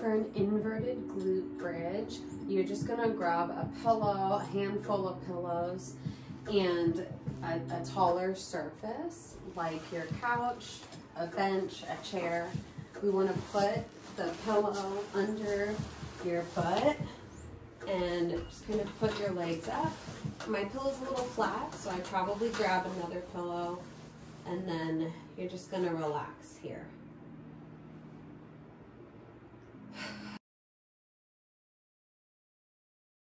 For an inverted glute bridge, you're just gonna grab a pillow, a handful of pillows, and a taller surface, like your couch, a bench, a chair. We wanna put the pillow under your butt and just kind of put your legs up. My pillow's a little flat, so I probably grab another pillow, and then you're just gonna relax here.